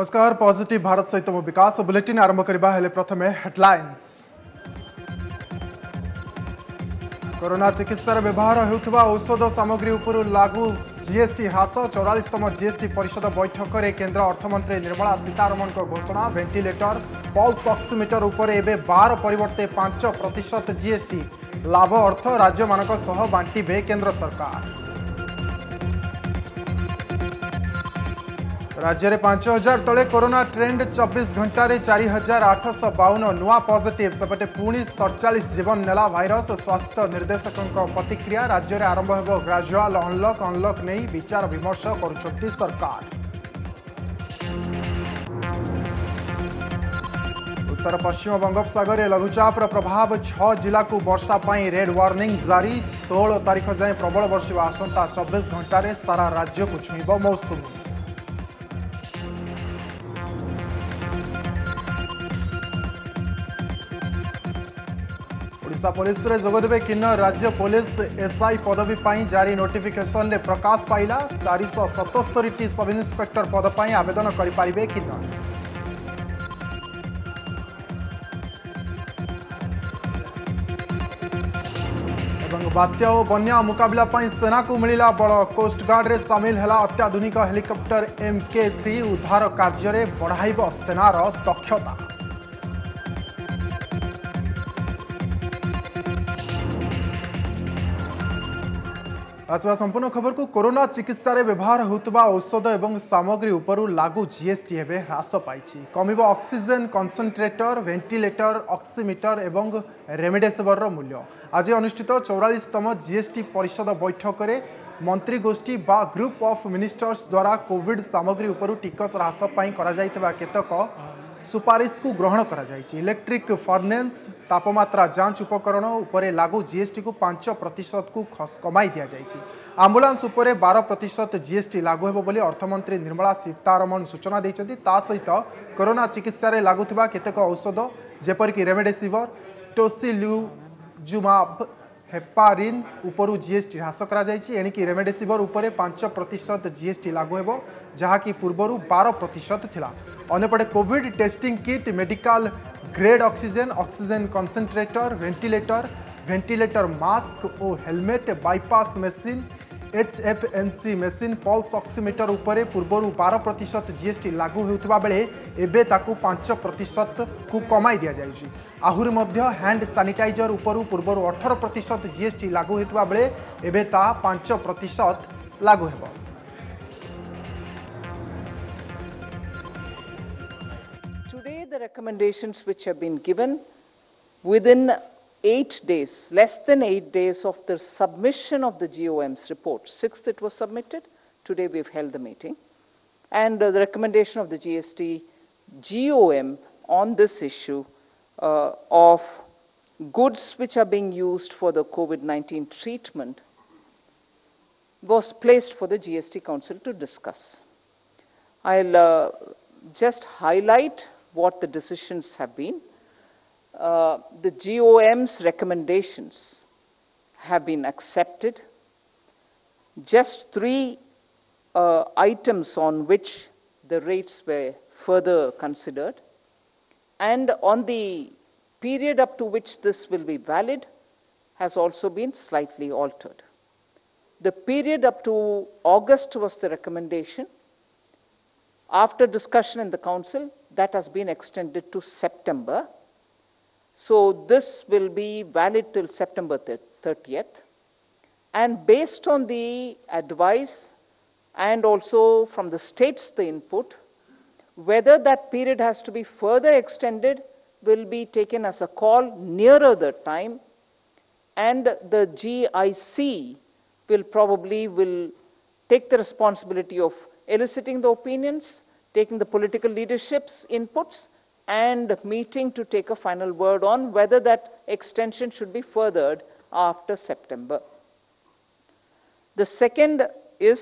नमस्कार पॉजिटिव भारत सहित मो विकास बुलेटिन आरंभ करबा हेले प्रथमे हेडलाइंस। कोरोना चिकित्सा व्यवहार होउथबा औषध सामग्री उपरु लागू जीएसटी ह्रास 44तम जीएसटी परिषद बैठक में केंद्र अर्थमंत्री निर्मला सीतारमण को घोषणा। वेंटिलेटर पल्स ऑक्सीमीटर उपर एबे 12 परिवर्ते 5% जीएसटी लाभ अर्थ राज्य मानक सह बांटिबे केंद्र सरकार। राज्य में 5000 तले कोरोना ट्रेंड 24 घंटे 4852 नुआ पॉजिटिव सेपटे पुणी 47 जीवन नेला भाइरस। स्वास्थ्य निर्देशकों प्रतिक्रिया राज्य में आरंभ हो ग्राजुआल अनलक नहीं विचार विमर्श करुछंती सरकार। उत्तर पश्चिम बंगोपसागर में लघुचापर प्रभाव 6 जिला को वर्षा पाई रेड वार्निंग जारी। 16 तारीख जाए प्रबल वर्षा आसंता 24 घंटे सारा राज्य को छुईब मौसुमी। ओडिशा पुलिस रे जोगदेवे किन्नर राज्य पुलिस एसआई पदवी पाई जारी नोटिफिकेशन ने प्रकाश पाइला। 477 सब इन्स्पेक्टर पद पाई आवेदन करि पारिबे किन्नर। एवं बात्या और बन्या मुकाबला पाई सेना को मिलिला बड़। कोस्टगार्ड रे सामिल हैला अत्याधुनिक हेलिकॉप्टर MK3 उद्धार कार्य रे बढ़ाइब सेनार दक्षता। आसवा संपूर्ण खबर को कोरोना चिकित्सा रे व्यवहार होउतबा औषध एवं सामग्री उपरु लागू जीएसटी हेबे ह्रास पाइछि। कमिब ऑक्सीजन कंसंट्रेटर वेंटिलेटर ऑक्सीमीटर एवं रेमडेसिविर मूल्य। आज अनुष्ठित 44तम जीएसटी परिषद बैठक में मंत्री गोष्ठी बा ग्रुप ऑफ मिनिस्टर्स द्वारा कोविड सामग्री उपरु टिकस ह्रास पाई करा जाइतबा केतक सुपारिश को ग्रहण करा जाइछि। इलेक्ट्रिक फर्नेस तापमात्रा जांच उपकरण उपरे लागू जीएसटी को 5% को कमाई दिया जाइछि। आम्बुलांस उपरे 12% जीएसटी लागू हेबो बोली अर्थमंत्री निर्मला सीतारमण सूचना दैछन्ति। ता सहित कोरोना चिकित्सा रे लागुथिबा केतेक औषध जेपरिक रेमडेसिविर टोसिलिजुमाब हेपारिन उपरु जीएसटी ह्रास करा जाइछि। एणिकी रेमडेसिविर उपरे 5% जीएसटी लागू हेबो जहाँकि पूर्वरु 12% थिला। अन्यपटे Covid testing kit medical grade oxygen concentrator ventilator mask और helmet bypass machine HFNC machine pulse oximeter उपरे पूर्वरु 12% जीएसटी लागू होउथबा बेले एबे ताकू 5% को कमाई दिया जाइछि। आहुरी मध्य हैंड सैनिटाइजर उपरु पूर्वरु 18% जीएसटी लागू होउथबा बेले एबे ता 5% लागू हेबो। Today the recommendations which have been given within 8 days, less than 8 days of the submission of the GOM's report. 6th it was submitted. Today we've held the meeting. And the recommendation of the GOM on this issue of goods which are being used for the COVID-19 treatment was placed for the GST Council to discuss. I'll just highlight what the decisions have been. The GOM's recommendations have been accepted. Just 3 items on which the rates were further considered, and on the period up to which this will be valid has also been slightly altered. The period up to August was the recommendation. After discussion in the Council, that has been extended to September. So this will be valid till September 30th. And based on the advice and also from the states, the input, whether that period has to be further extended will be taken as a call nearer the time, and the GIC will probably take the responsibility of eliciting the opinions, taking the political leadership's inputs, and meeting to take a final word on whether that extension should be furthered after September. The second is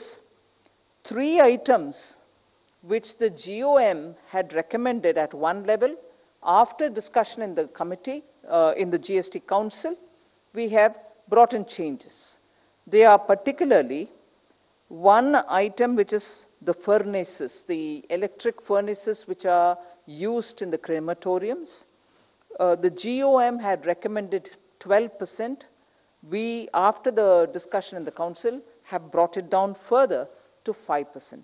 3 items which the GOM had recommended at one level. After discussion in the committee, in the GST Council, we have brought in changes. They are particularly one item which is the furnaces, the electric furnaces which are used in the crematoriums. The GOM had recommended 12%. We, after the discussion in the Council, have brought it down further to 5%.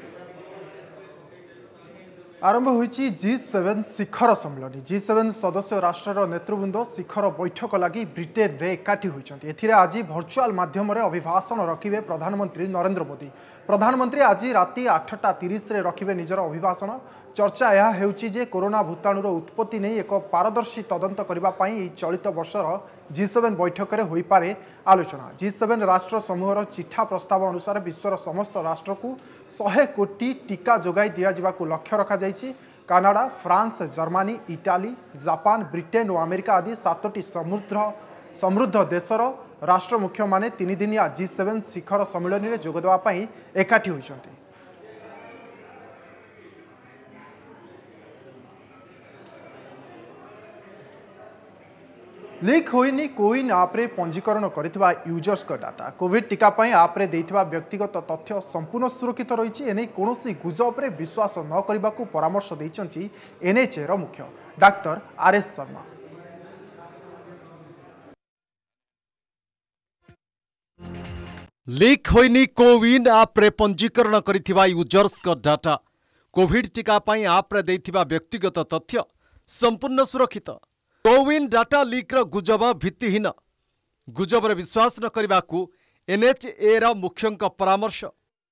आरंभ होईची G7 शिखर सम्मेलन G7 सदस्य राष्ट्र नेतृवृंद शिखर बैठक लगी Britain रे एकाठी होइछन्ति। एथिरे आज virtual माध्यम रे अभिभाषण रखिबे प्रधानमंत्री नरेंद्र मोदी। प्रधानमंत्री आज राति 8:30 रे रखिबे निजर अभिभाषण। चर्चा यह हेउची जे कोरोना भूताणुर उत्पत्ति नहीं एक पारदर्शी तदंत करबा पई चलित वर्षर G7 बैठक रे होई पारे आलोचना। G7 राष्ट्र समूहर चिठा प्रस्ताव अनुसार विश्वर समस्त राष्ट्र को 100 कोटी टीका जोगाई दिया जिबाकू लक्ष्य रखा जाइछि। Canada, France, Germany, Italy, Japan, Britain और अमेरिका आदि 7टी समृद्ध देशर राष्ट्र मुख्य माने 3 दिनिया G7 शिखर सम्मेलन में जोगदेवा पई एकाठी होइछन्ति। लीक होइनी कोविन आप्रे पंजीकरण करितबा यूजर्स का डाटा कोविड टीका पई आप्रे देइतबा व्यक्तिगत तथ्य संपूर्ण सुरक्षित रहिछि। एनै कोनोसी गुजब रे विश्वास न करिबाकू परामर्श दैछन्ति एनएचए रो मुख्य डॉक्टर आरएस शर्मा। लीक होइनी कोविन आप्रे पंजीकरण करितबा यूजर्स का डाटा कोविड टीका पई आप्रे देइतबा व्यक्तिगत तथ्य संपूर्ण सुरक्षित। कोविन डाटा लीक गुजब भित्तिहीन गुजब विश्वास न करने को एनएचए मुख्य परामर्श।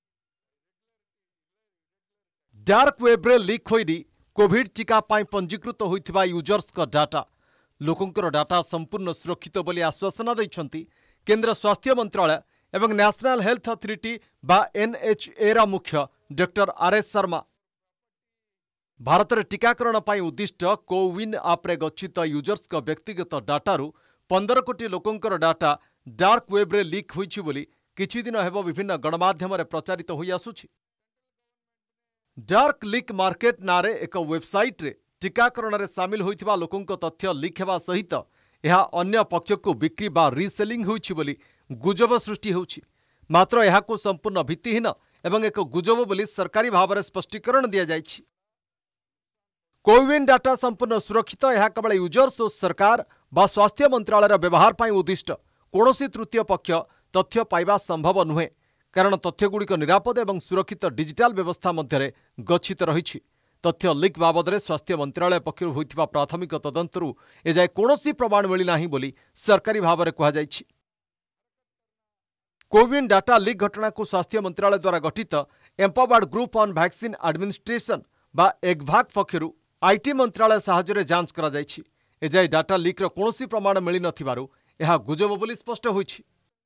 डार्क वेब रे लीक होइनी कोविड टीका पाई पंजीकृत होइथिबा यूजर्स का डाटा लोकंकर डाटा संपूर्ण सुरक्षित बोली आश्वासन दैछन्ति केंद्र स्वास्थ्य मंत्रालय एवं नेशनल हेल्थ अथॉरिटी बा एनएचए मुख्य डॉक्टर आरएस शर्मा। भारत में टीकाकरण पर उद्दिष्ट कोविन आप्रे गच्छित यूजर्स का व्यक्तिगत डाटारू 15 कोटी लोकंकर डाटा डार्क वेब रे लीक होइछि बोली किछि दिन हेबो विभिन्न गणमाध्यम रे प्रचारित होई आसुछि। डार्क लीक मार्केट नारे एक वेबसाइट रे टीकाकरण रे शामिल होइथिबा लोकंक तथ्य लीक हेबा सहित यह अन्य पक्ष को बिक्री बा रीसेलिंग होइछि बोली गुजब सृष्टि होउछि। मात्र यहाको संपूर्ण भित्तिहीन एवं एक गुजब बोली सरकारी भाव में स्पष्टीकरण दिया जाइछि। कोविन डाटा संपूर्ण सुरक्षित यह केवल यूजर्स और सरकार बा स्वास्थ्य मंत्रालय व्यवहार पर उद्दिष्ट कौनसी तृतीय पक्ष तथ्य पाइबा संभव नुहे कारण तथ्यगुड़िक निरापद एवं सुरक्षित डिजिटाल व्यवस्था मध्य गच्छित रही। तथ्य लीक बाबद में स्वास्थ्य मंत्रालय पक्षर होइथिबा प्राथमिक तदंतरू एजाए कौनसी प्रमाण मिलना ही बोली सरकारी भाव में कहुଯାଇଛି। कोविन डाटा लीक घटना को स्वास्थ्य मंत्रालय द्वारा गठित empowered group on vaccine administration बा एग्भाक पक्षरू आईटी मंत्रालय साहाय्य जांच करा जायछि। एजाए डाटा लीक कौनसी प्रमाण मिल नथिबारु यह गुजब बोली स्पष्ट होइछि।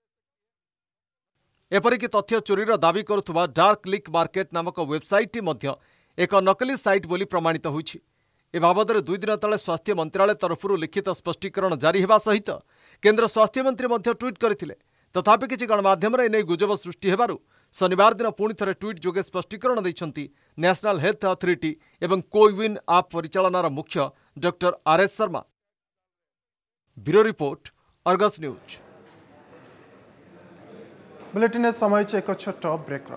एपरिक तथ्य चोरीर दावी करुथुबा डार्क लीक मार्केट नामक वेबसाइट मध्य एक नकली साइट बोली प्रमाणित होइछि। ए बाबद 2 दिन तले स्वास्थ्य मंत्रालय तरफरु लिखित स्पष्टीकरण जारी हेबा सहित केंद्र स्वास्थ्य मंत्री मध्य ट्वीट करथिले। तथापि किछि गणमाध्यम रे नै गुजब सृष्टि हेबारु शनिवार दिन पुणी थे ट्वीट जोगे स्पष्टीकरण दैछन्ति नेशनल हेल्थ अथॉरिटी एवं कोविन आप परिचालनार मुख्य doctor RS Sharma. Bureau report Argus news. Bulletin समय एक छोट ब्रेक।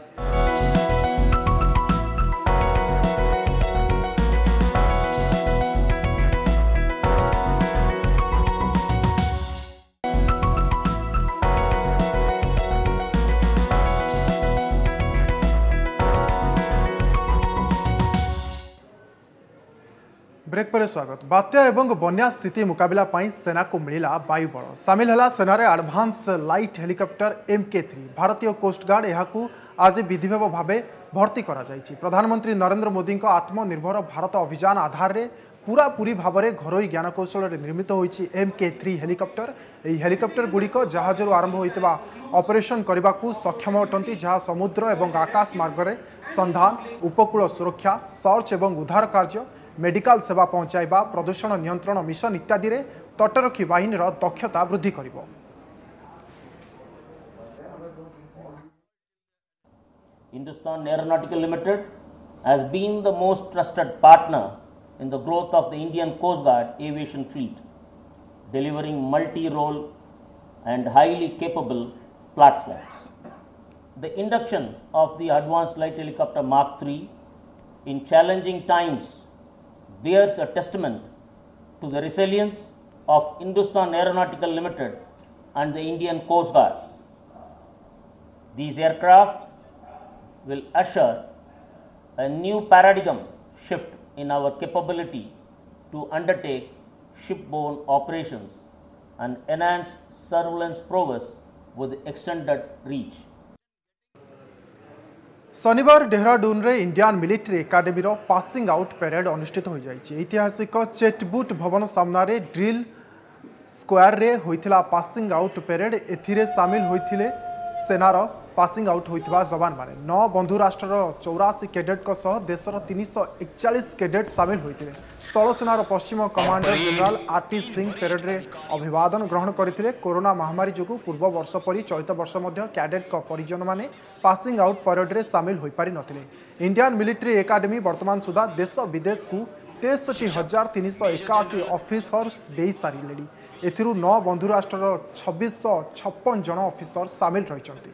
ब्रेक पर स्वागत। बात्या एवं बन्या स्थिति मुकाबला पाई सेना को मिला वायुबल सामिल है सेना रे एडवांस लाइट हेलिकॉप्टर MK3 भारतीय कोस्ट गार्ड यहाकू आज विधिवत भावे भर्ती करा जायछि। प्रधानमंत्री नरेंद्र मोदी को आत्मनिर्भर भारत अभियान आधार रे पूरा पूरी भाव में घरोई ज्ञानकौशल निर्मित होइछि MK3 हेलिकॉप्टर। यह हेलिकॉप्टर गुड़िक जहाजरू आरंभ होइतबा ऑपरेशन करने को सक्षम अटंती जहाँ समुद्र एवं आकाश मार्ग में संधान उपकूल सुरक्षा सर्च एवं उद्धार कार्य मेडिकल सेवा पहुंचाइबा प्रदूषण नियंत्रण मिशन इत्यादि रे तटरक्षी बाहिनी दक्षता वृद्धि करिबो। Hindustan Aeronautical Limited has been the most trusted partner in the growth of the Indian Coast Guard aviation fleet, delivering multi-role and highly capable platforms. the induction of the Advanced Light Helicopter Mark III in challenging times bears a testament to the resilience of Hindustan Aeronautical Limited and the Indian Coast Guard. These aircraft will usher a new paradigm shift in our capability to undertake shipborne operations and enhance surveillance prowess with extended reach. शनिवार डेहराडून रे Indian military academy passing out parade अनुष्ठित हो जाइए। ऐतिहासिक चेटबुट भवन सामने drill square रे होइथिला passing out parade एथिरे शामिल होइथिले सेनार पासिंग आउट होइथिबा जवान माने 9 बंधु राष्ट्र 84 कैडेट को सह देशर 341 कैडेट शामिल होइथिले। स्थल सेनार पश्चिम commander general RP Singh parade रे अभिवादन ग्रहण करथिले। कोरोना महामारी जोगु पूर्व वर्ष परि चलित वर्ष मध्य कैडेट को परिजन माने पासिंग आउट परेड रे शामिल होई पारि नथिले। इंडियन मिलिट्री एकाडेमी वर्तमान सुधा देश विदेश को 63,381 ऑफिसर्स दे सारिले। एथिरु 9 बंधु राष्ट्र 2656 जन ऑफिसर शामिल रहिचंती।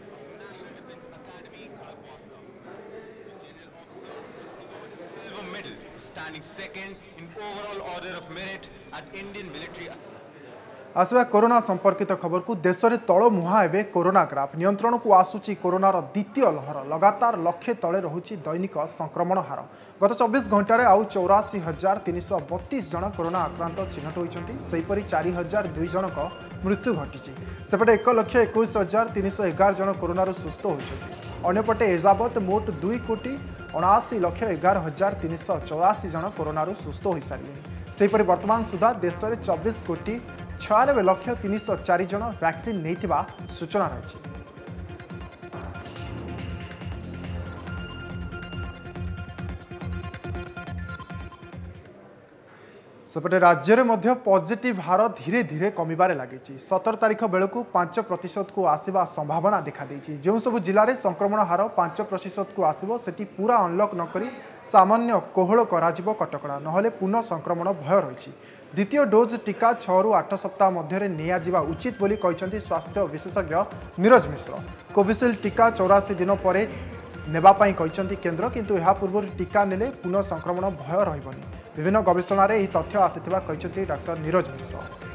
आसवा कोरोना संपर्कित खबर को देश में तल मुहा एवं कोरोना ग्राफ नियंत्रण को आसूची कोरोनार द्वितीय लहर लगातार लक्षे तले रहुची दैनिक संक्रमण हार। गत 24 घंटे आउ 84,332 जन कोरोना आक्रांत चिन्हट होती। 4,002 जन मृत्यु घटी। सेपटे 1,21,311 जन कोरोना सुस्थ होती। अन्यपटे एजावत मोट 2,79,11,384 जन कोरोना सुस्थ हो सारे। सेहीपरि वर्तमान सुधा देश में 24,96,304 जन वैक्सीन नहीं सूचना रही। सेपटे राज्य में मध्य पॉजिटिव हार धीरे धीरे कमिबारे लगी। 17 तारीख बेलू 5% को आसवा संभावना देखा जो सब जिले में संक्रमण हार 5% को आसो सेठी पूरा अनलक नक सामान्य कोहल कर कटकणा नहले पुनः संक्रमण भय रही। द्वितीय डोज टीका 6 ରୁ 8 सप्ताह मध्य नियाजिबा उचित बोली कहते स्वास्थ्य विशेषज्ञ नीरज मिश्र। कोविशील्ड टीका 84 दिन पर नेबापाई कहते केन्द्र किंतु यह पूर्व टीका नेले पुनः संक्रमण भय रहिबनी। विभिन्न गवेषणा रे तथ्य आसिथिबा कहते डाक्टर नीरज मिश्र।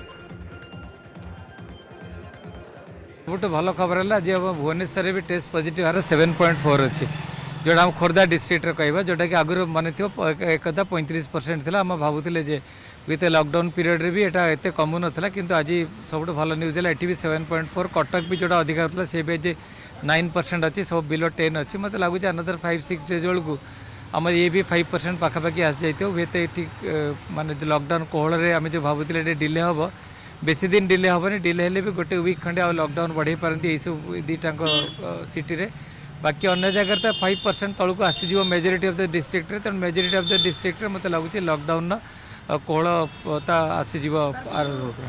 गोटे भल खबर है जे भुवनेश्वर भी टेस्ट पॉजिटिव हार 7.4 अच्छी जोटा हम खोर्धा डिस्ट्रिक्ट कहवा जोटा कि आगुरी मन थी एक 35% था। आम भावुले जे विथ लॉकडाउन पीरियड रे भी एटा एते कमु नथला किंतु आज सब भल न्यूज है एटी भी 7.4 कटक भी जोटा अधिक होता से भी 9% अच्छी सब बिलो 10 अच्छी मत लगुच अनदर 5-6 डेज बेलू आम ये भी 5% पाखापाखि आसी जाइए हुए तो ये माने लॉकडाउन कोहल आम जो भावुले डिले हम बेसी दिन डिले हेनी डिले हेले भी गोटे वीक खंडे आ लॉकडाउन बढ़े पारती यही सब दुईटाक सिटी रे। बाकी अन्य जगह तो 5% तलू आसीज मेजोरिटी ऑफ द डिस्ट्रिक्ट रे। तेणु मेजोरिटी ऑफ द डिस्ट्रिक्ट रे मत लगुच लॉकडाउन कोहलता आसीज आर रोड।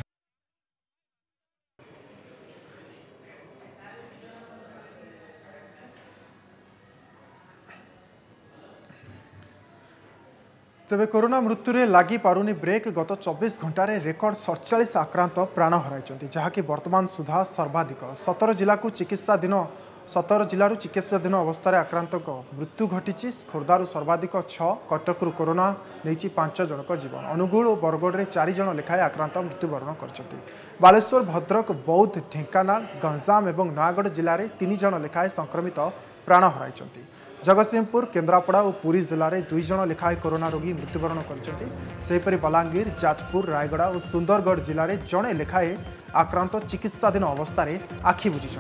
तेबे कोरोना मृत्यु रे लागी पारुनी ब्रेक गत 24 घंटे रेकर्ड 47 आक्रांत प्राण हराई जहाँकि वर्तमान सुधा सर्वाधिक। 17 जिला को चिकित्सा दिन अवस्था आक्रांत मृत्यु घटी। खोर्धारू सर्वाधिक 6, कटकरू कोरोना नहीं 5 जनक जीवन। अनुगुल और बरगढ़ 4 जन लेखाएं आक्रांत मृत्युवरण कर। बालेश्वर, भद्रक, बौद्ध, ढेंकानाल, गंजाम और नयागढ़ जिले में 3 जन लेखाएं संक्रमित प्राण हराई। जगतसिंहपुर, केन्द्रापड़ा और पुरी जिले में 2 जन लेखाएं कोरोना रोगी मृत्युवरण कर। बलांगीर, जाजपुर, रायगड़ा और सुंदरगढ़ जिले में जड़े लेखाएं आक्रांत चिकित्साधीन अवस्था आखि बुझी।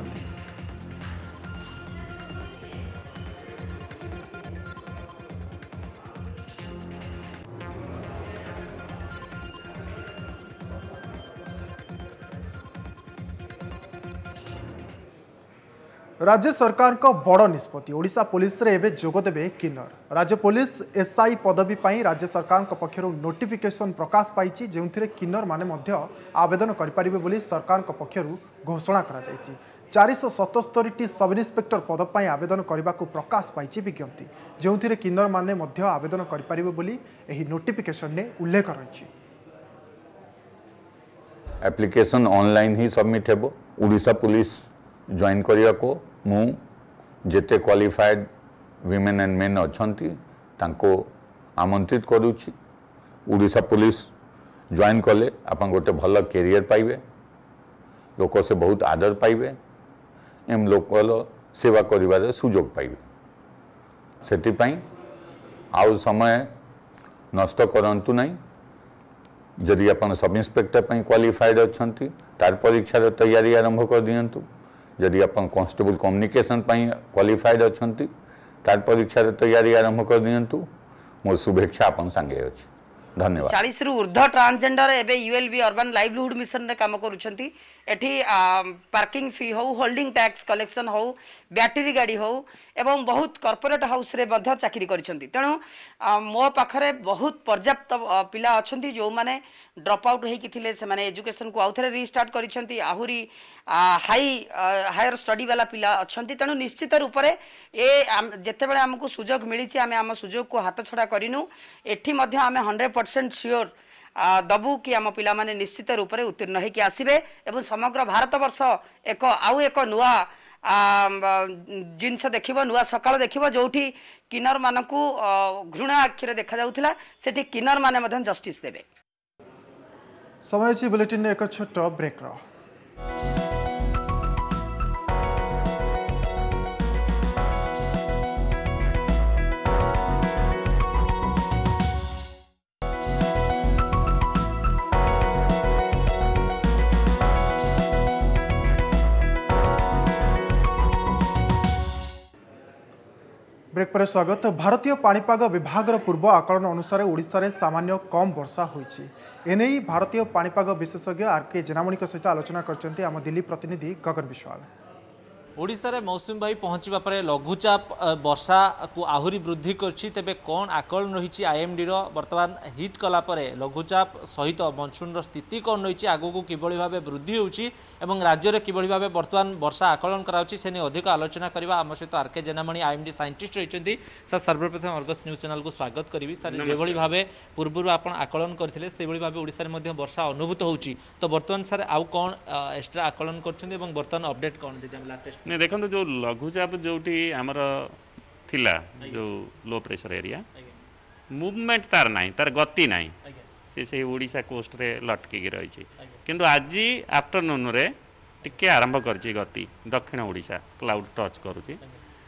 राज्य सरकार का बड़ निष्पत्ति ओडिशा पुलिस रे एबे जोगदेबे किन्नर। राज्य पुलिस एसआई पदवी पाई राज्य सरकार पक्षर नोटिफिकेशन प्रकाश पाई जो किन्नर माने मध्य आवेदन करिपारिबे बोली सरकार पक्षर घोषणा करा जायछि। 477टी सब इन्स्पेक्टर पद पाई आवेदन करने को प्रकाश पाई विज्ञप्ति जो किन्नर माने मध्य आवेदन करिपारिबे बोली एही नोटिफिकेशन ने उल्लेख रही। एप्लिकेशन ऑनलाइन ही सबमिट हेबो। ओडिशा पुलिस जॉइन करने को मु जेते क्वालिफाइड विमेन एंड मेन अच्छी तांको आमंत्रित करुच्ची उड़ीसा पुलिस जॉइन कले आप गोटे भल कैरियर पाइबे लोक से बहुत आदर पाइबे एम लोकल सेवा करिबारे सुजोग पाइबे सेतिपाई आउ समय नष्ट करंतु नहीं जदि आप सब इन्स्पेक्टर पर क्वालिफाइड अच्छा तार परीक्षार तैयारी आरंभ कर दिंतु जदि आप कांस्टेबल कम्युनिकेशन क्वालिफाइड अच्छा तार परीक्षार तैयारी आरंभ कर दिंतु मोर शुभेच्छा आपन संगे अछि धन्यवाद 40 रु ऊर्ध्व ट्रांसजेंडर एबे यूएलबी अर्बन लाइवलीहुड मिशन रे काम करूछंती एठी पार्किंग फी हो होल्डिंग टैक्स कलेक्शन हो बैटरी गाड़ी हो एवं बहुत कॉर्पोरेट हाउस रे मध्य चाकरी करिसंती तेणु मो पाखरे बहुत पर्याप्त पिला अछंती जो माने ड्रॉप आउट हेकी थिले से माने एजुकेशन को आउथरे रीस्टार्ट करिसंती आहुरी हायर स्टडी वाला पिला अछंती तेणु निश्चित रूप रे ए जेते बेले हमकु सुजोग मिली छि आमे हम सुजोग को हाथ छडा करिनु एठी मध्य आमे 100% श्योर दबु कि आम पिला माने निश्चित रूप से उत्तीर्ण होकर आसबे एवं समग्र भारत वर्ष एक नुआ जिनस देखिबो नुआ सकाळ देखिबो जोठी किन्नर मानकु घृणा आखिरे देखा जाउथिला सेठी किन्नर माने मधन जस्टिस देबे समय अछि बुलेटिन एक छोट ब्रेक रो ब्रेक पर स्वागत भारतीय पाणीपाग विभाग पूर्व आकलन अनुसार ओडिशा रे सामान्य कम वर्षा होईछि एने भारतीय पाणीपाग विशेषज्ञ आरके जेनामणि सहित आलोचना करछन्ती आम दिल्ली प्रतिनिधि गगन विश्वाल ओडिशा रे मौसुमी बायु पहुँचवा पर लघुचाप वर्षा को आहुरी वृद्धि करछि तेबे कोन आकलन रही आईएमडी रो वर्तमान हिट कला परे लघुचाप सहित मनसून रो स्थिति कोन रही आगो को किभଳି भाबे वृद्धि होछि एवं राज्य रे किभଳି भाबे वर्तमान वर्षा आकलन कराउछि सेने अधिक आलोचना करबा आम सहित आरके जेनामणि आईएमडी साइंटिस्ट रहिछन्ती सर सर्वप्रथम अर्गस न्यूज चैनल को स्वागत करिवि सर जेभଳି भाबे पूर्वरु आपण आकलन करथिले सेभଳି भाबे ओडिशा रे मध्ये वर्षा अनुभूत होछि तो वर्तमान सर आउ कोन एक्स्ट्रा आकलन करछन्ती एवं वर्तमान अपडेट कोन जे हम लेटेस्ट नहीं देखो जो लघुचाप जोटी आमर थिला जो लो प्रेशर एरिया मूवमेंट तार नहीं तार गति नहीं से ओडिशा कोस्ट रे लटकी रही किंतु आज आफ्टरनून रे टिके आरंभ करछि गति दक्षिण ओडिशा क्लाउड टच करुछि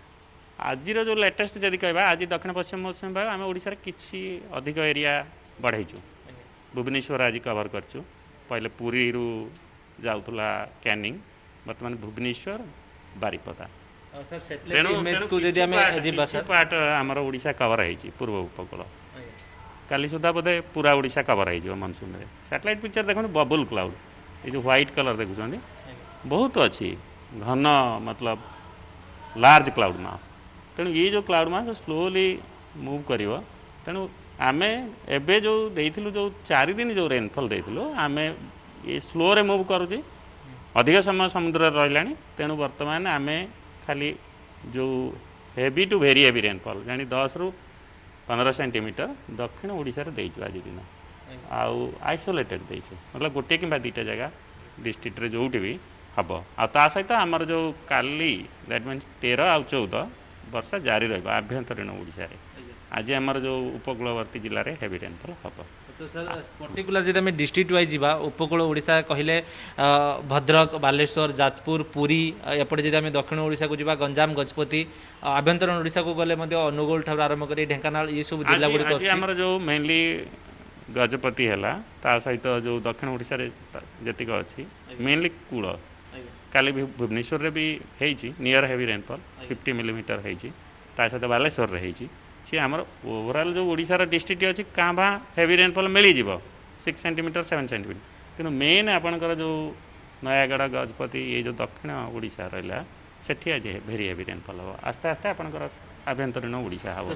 आज जो लेटेस्ट जदि कहबा आज दक्षिण पश्चिम मौसुमी बायु आम ओडिशा रे किछि अधिक एरिया बढ़ाइछु भुवनेश्वर आज कवर करछु पहले पुरी रु जाउथला कैनिंग वर्तमान Bhubaneswar Baripada sir satellite image को जदि हमें जिबा सर पार्ट हमर ओडिशा कवर होईछि पूर्व उपकूल काली सुधा बोधे पूरा ओडिशा कवर होईछि मानसून रे सैटेलाइट पिक्चर देखो बबल क्लाउड ये जो व्हाइट कलर देखुछन्ती बहुत अच्छी घन मतलब लार्ज क्लाउड मास तेणु ये जो क्लाउड मास स्लोली मूव करिवो तेणु आमे एबे जो देइथिलु जो 4 दिन जो रेनफॉल देइथिलु आमे ये स्लो रे मूव करूछि अधिक समय समुद्र रहा तेणु बर्तमान आम खाली जो heavy to very heavy rainfall जानी 10 रु 15 सेंटीमीटर दक्षिण ओडिशा रे देइछु आज दिन आउ आइसोलेटेड देइछु मतलब गोटे कि दुईटा जगह डिस्ट्रिक्ट रे जोटी भी हम आ सहित आमर जो काली दैट मीन्स 13 आउ 14 वर्षा जारी रहा आभ्यंतरीण ओडिशा रे आज आमर जो उपकूलवर्ती जिले में हेवी रेनफॉल हम तो सर पर्टिकुलर जब आम डिस्ट्रिक्ट वाइज जा उपकूल ओडिशा कहले भद्रक बालेश्वर जाजपुर पुरी एपटे जब आम दक्षिण ओडिशा को जा गंजाम गजपति आभ्यंतरीण ओडिशा को गले अनुगोल ठार आरंभ कर ढेंकानाल ये सब जिला गुड़िक आमर जो मेनली गजपति है ता सहित जो दक्षिण ओडिशा रे जतिक अच्छी मेनली कूल काली भुवनेश्वर रे भी होईची नियर हेवी रेनफॉल 50 मिलीमीटर होईची ता सहित बालेश्वर रे होईची सी आमर ओवरऑल जो ओडिशार डिस्ट्रिक्ट अच्छी क्या भा हेवी रेनफॉल मिल जाव 6 सेंटीमीटर 7 सेंटीमीटर कि मेन आपणकर जो नयागढ़ गजपति ये जो दक्षिण ओडिशा रहा सेठी आज भेरी हेवी रेनफॉल हम आस्ते आस्ते आपणकर आभ्यंतरीण ओडिशा हम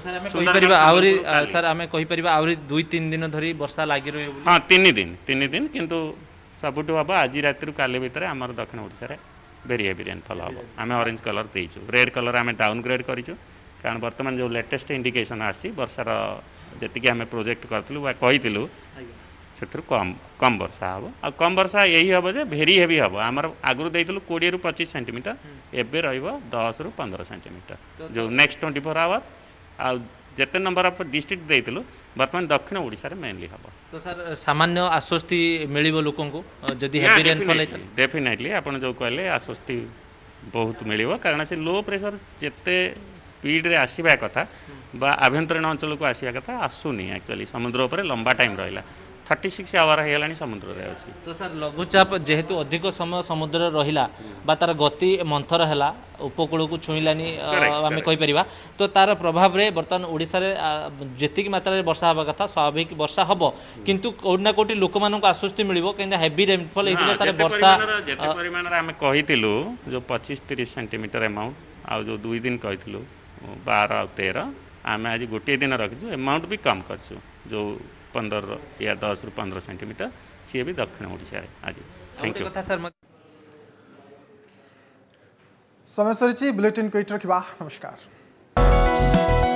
सर आम कहीपर आहरी 2-3 दिन धरी वर्षा लगी रही हाँ 3 दिन किंतु सबुठ हम आज राति काली भितर आम दक्षिण ओडिशा भेरी हेवी रेनफॉल हम आम ऑरेंज कलर देचु रेड कलर आम डाउनग्रेड करूँ कारण बर्तमान जो लेटेस्ट इंडिकेशन आसी वर्षार जी आम प्रोजेक्ट करूँ कही से कम वर्षा हम आ कम वर्षा यही हम जे भेरी हेवी हम आमर आगु देइतलु 20 रु 25 सेंटीमीटर एबे रहइबो 10 रु 15 सेंटीमीटर जो नेक्स्ट 24 आवर आ जेते नंबर ऑफ डिस्ट्रिक्ट देइतलु वर्तमान दक्षिण ओडिसा रे मेनली हम। तो सर सामान्य आश्वस्ति मिलिबो लोकन को जदी हेवी रेनफॉल है डेफिनेटली आपण जो कहले आश्वस्ति बहुत मिलिबो कारण से लो प्रेशर जेते स्पीड रे आसीबा कथा बा आभ्यंतरीण अंचल को आसीबा कथा आसुनी एक्चुअली समुद्र ऊपर लंबा टाइम रहिला 36 आवर है समुद्र रे अछि। तो सर लघुचाप जेहेतु अधिक समय समुद्र रहिला बा तार गति मंथर हैला उपकूल को छुईलानी आम कहीपर तो तार प्रभाव रे बर्तमान ओडिशा रे जेतिक मात्रा रे वर्षा हवा कथा स्वाभाविक वर्षा हबो किंतु कोना कोटी लोक मान को आश्वस्ति मिलिबो कि हेवी रेनफॉल हेतिले सारे वर्षा जेते परिमाण रे हम कहितिलु जो 25-30 सेंटीमीटर अमाउंट आ जो 2 दिन कहितिलु 12 और 13 आम आज गोटे दिन रखिछु अमाउंट भी कम करछु जो 15 या 10 रु 15 सेंटीमीटर सी भी दक्षिण ओडिशा आज। थैंक यू समय सरी बुलेटिन को नमस्कार।